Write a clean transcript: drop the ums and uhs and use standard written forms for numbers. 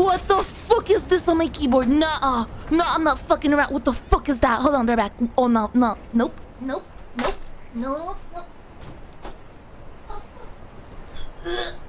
What the fuck is this on my keyboard? Nah, no, I'm not fucking around. What the fuck is that? Hold on, bear back. Oh no, no, nope, nope, nope, nope, nope.